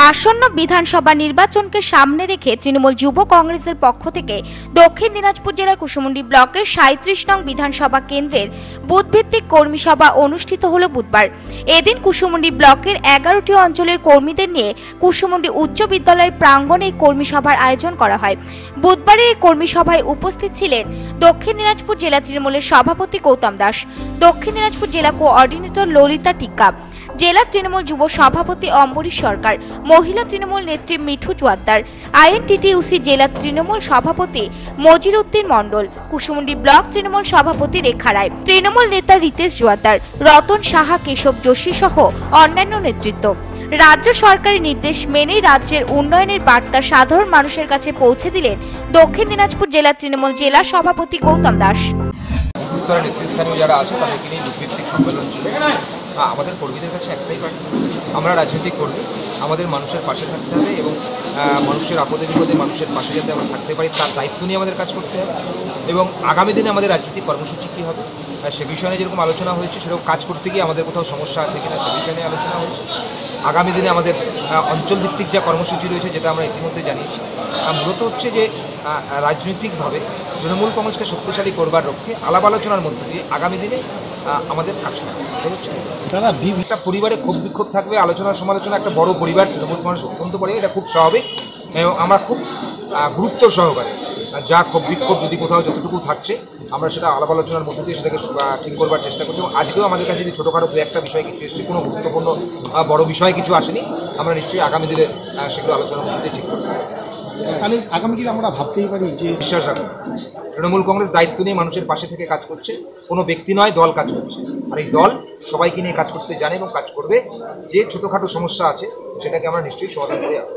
আসন্ন বিধানসভা নির্বাচনকে সামনে রেখে তৃণমূল যুব কংগ্রেসের পক্ষ থেকে দক্ষিণ দিনাজপুর জেলার কুশমুন্ডি ব্লকের ৩৭ নং বিধানসভা কেন্দ্রের বুথভিত্তিক কর্মী সভা অনুষ্ঠিত হল বুধবার। এদিন কুশমুন্ডি ব্লকের ১১টি অঞ্চলের কর্মীদের নিয়ে কুশমুন্ডি উচ্চ বিদ্যালয় প্রাঙ্গণে এই কর্মী সভার আয়োজন করা হয়। বুধবারের এই কর্মী সভায় উপস্থিত ছিলেন দক্ষিণ দিনাজপুর জেলা তৃণমূলের সভাপতি গৌতম দাস, দক্ষিণ দিনাজপুর জেলা কোঅর্ডিনেটর ললিতা টিক্কা, জেলা তৃণমূল যুব সভাপতি অম্বরীশ সরকার, মহিলা তৃণমূল নেত্রী মিঠু জোয়াদ্দার, আইএনটিটিইউসি জেলা তৃণমূল সভাপতি মজির উদ্দিন মণ্ডল, কুশমুন্ডি ব্লক তৃণমূল সভাপতি রেখা রায়, তৃণমূল নেতা রিতেশ জোয়াদ্দার, রতন সাহা, কেশব যোশী সহ অন্যান্য নেতৃত্ব। রাজ্য সরকারের নির্দেশ মেনেই রাজ্যের উন্নয়নের বার্তা সাধারণ মানুষের কাছে পৌঁছে দিলেন দক্ষিণ দিনাজপুর জেলা তৃণমূল জেলা সভাপতি গৌতম দাস। নেতৃস্থানীয় যারা আছে তাদেরকে নিয়ে দুঃভিত্তিক সম্মেলন ছিল। আমাদের কর্মীদের কাছে একটাই বার্তা, আমরা রাজনৈতিক কর্মী, আমাদের মানুষের পাশে থাকতে হবে এবং মানুষের আপদে বিপদে মানুষের পাশে যাতে আমরা থাকতে পারি তার দায়িত্ব নিয়ে আমাদের কাজ করতে হবে। এবং আগামী দিনে আমাদের রাজনৈতিক কর্মসূচি কী হবে সে বিষয়ে যেরকম আলোচনা হয়েছে সেরকম কাজ করতে গিয়ে আমাদের কোথাও সমস্যা আছে কিনা সে বিষয়ে নিয়ে আলোচনা হয়েছে। আগামী দিনে আমাদের অঞ্চলভিত্তিক যা কর্মসূচি রয়েছে যেটা আমরা ইতিমধ্যে জানিয়েছি, মূলত হচ্ছে যে রাজনৈতিকভাবে তৃণমূল কংগ্রেসকে শক্তিশালী করবার লক্ষ্যে আলাপ আলোচনার মধ্যে দিয়ে আগামী দিনে আমাদের কাজ করতে হচ্ছে। তারা একটা পরিবারে ক্ষোভ বিক্ষোভ থাকবে, আলোচনা সমালোচনা, একটা বড় পরিবার তৃণমূল কংগ্রেস অত্যন্ত পরিবার, এটা খুব স্বাভাবিক এবং আমরা খুব গুরুত্ব সহকারে যা ক্ষোভ বিক্ষোভ যদি কোথাও যতটুকু থাকছে আমরা সেটা আলাপ আলোচনার মধ্যে দিয়ে সেটাকে ঠিক করবার চেষ্টা করছি। এবং আজকেও আমাদের কাছে যদি ছোটোখাটো দু একটা বিষয় কিছু এসেছে, কোনো গুরুত্বপূর্ণ বড় বিষয় কিছু আসেনি, আমরা নিশ্চয়ই আগামী দিনে সেগুলো আলোচনার মধ্যে দিয়ে ঠিক করবো। তাহলে আগামী দিনে আমরা ভাবতেই পারি যে বিশ্বাস রাখুন, তৃণমূল কংগ্রেস দায়িত্ব নিয়ে মানুষের পাশে থেকে কাজ করছে, কোনো ব্যক্তি নয় দল কাজ করছে, আর এই দল সবাইকে নিয়ে কাজ করতে জানে এবং কাজ করবে। যে ছোটোখাটো সমস্যা আছে সেটাকে আমরা নিশ্চয়ই সমাধান করে আসবো।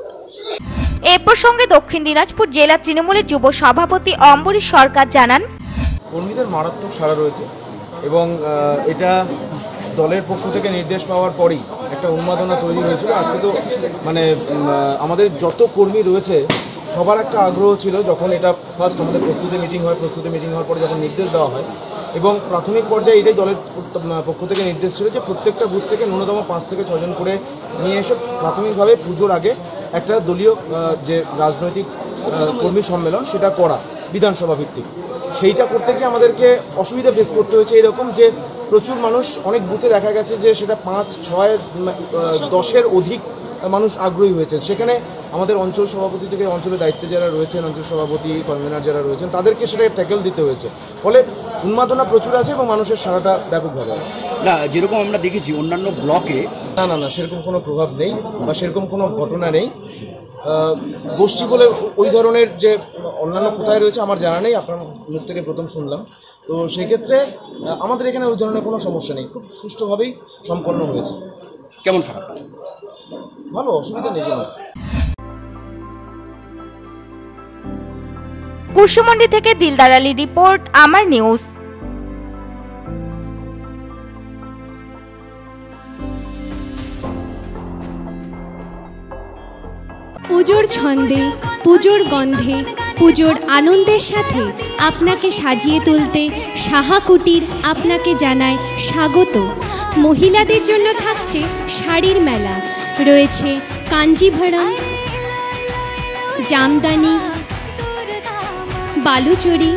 এ প্রসঙ্গে দক্ষিণ দিনাজপুর জেলা তৃণমূলের যুব সভাপতি অম্বরীশ সরকার জানান, কর্মীদের মারাত্মক সাড়া রয়েছে এবং এটা দলের পক্ষ থেকে নির্দেশ পাওয়ার পরেই একটা উন্মাদনা তৈরি হয়েছিল। আজকে তো মানে আমাদের যত কর্মী রয়েছে সবার একটা আগ্রহ ছিল যখন এটা ফার্স্ট আমাদের প্রস্তুতি মিটিং হওয়ার পরে যখন নির্দেশ দেওয়া হয় এবং প্রাথমিক পর্যায়ে এটাই দলের পক্ষ থেকে নির্দেশ ছিল যে প্রত্যেকটা বুথ থেকে ন্যূনতম 5 থেকে 6 জন করে নিয়ে এসে প্রাথমিকভাবে পুজোর আগে একটা দলীয় যে রাজনৈতিক কর্মী সম্মেলন সেটা করা বিধানসভা ভিত্তিক। সেইটা করতে গিয়ে আমাদেরকে অসুবিধা ফেস করতে হয়েছে এরকম যে প্রচুর মানুষ, অনেক বুথে দেখা গেছে যে সেটা 5, 6, 10-এর অধিক মানুষ আগ্রহী হয়েছেন। সেখানে আমাদের অঞ্চল সভাপতি থেকে অঞ্চলের দায়িত্বে যারা রয়েছেন, অঞ্চল সভাপতি কনভেনার যারা রয়েছেন, তাদেরকে সেটাকে ট্যাকেল দিতে হয়েছে। ফলে উন্মাদনা প্রচুর আছে এবং মানুষের সারাটা ব্যাপকভাবে আছে। না, যেরকম আমরা দেখেছি অন্যান্য ব্লকে না সেরকম কোনো প্রভাব নেই বা সেরকম কোনো ঘটনা নেই। গোষ্ঠী বলে ওই ধরনের যে অন্যান্য কোথায় রয়েছে আমার জানা নেই, আপনার মুখ থেকে প্রথম শুনলাম। তো সেক্ষেত্রে আমাদের এখানে ওই ধরনের কোনো সমস্যা নেই, খুব সুষ্ঠুভাবেই সম্পন্ন হয়েছে। কেমন সারা? ভালো, অসুবিধা নেই। কুশমুন্ডি থেকে দিলদার আলী রিপোর্ট, আমার নিউজ। পুজোর ছন্দে, পুজোর গন্ধে, পুজোর আনন্দের সাথে আপনাকে সাজিয়ে তুলতে সাহা কুটির আপনাকে জানায় স্বাগত। মহিলাদের জন্য থাকছে শাড়ির মেলা, রয়েছে Kanjeevaram, Jamdani, Baluchari,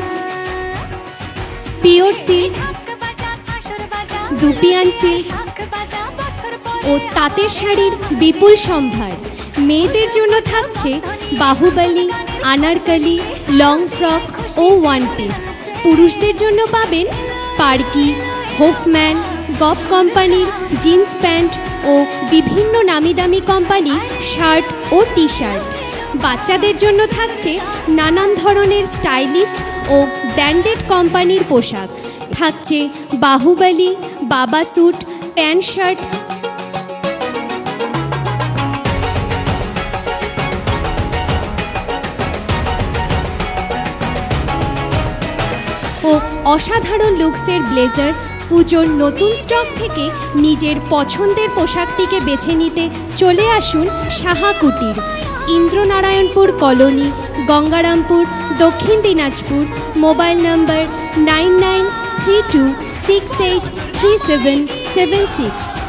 pure silk, dupion silk ও তাঁতের শাড়ির বিপুল সম্ভার। মেয়েদের জন্য থাকছে বাহুবলী, আনারকলি, লং ফ্রক ও ওয়ান পিস। পুরুষদের জন্য পাবেন স্পার্কি, হোফম্যান, গপ কোম্পানির জিন্স প্যান্ট ও বিভিন্ন নামিদামি কোম্পানির শার্ট ও টি শার্ট। বাচ্চাদের জন্য থাকছে নানান ধরনের স্টাইলিস্ট ও ব্র্যান্ডেড কোম্পানির পোশাক। থাকছে বাহুবলী, বাবা স্যুট, প্যান্ট শার্ট ও অসাধারণ লুকসের ব্লেজার। পুজোর নতুন স্টক থেকে নিজের পছন্দের পোশাকটিকে বেছে নিতে চলে আসুন সাহা কুটির, ইন্দ্রনারায়ণপুর কলোনি, গঙ্গারামপুর, দক্ষিণ দিনাজপুর। মোবাইল নম্বর 9932683776।